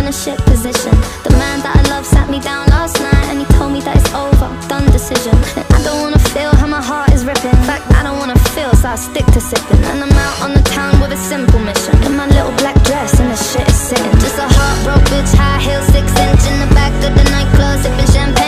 a shit position. The man that I love sat me down last night and he told me that it's over, done decision. And I don't wanna feel how my heart is ripping. In fact, I don't wanna feel, so I stick to sipping. And I'm out on the town with a simple mission. In my little black dress and the shit is sitting. Just a heartbroken bitch, high heel, 6 inch in the back of the nightclub, sipping champagne.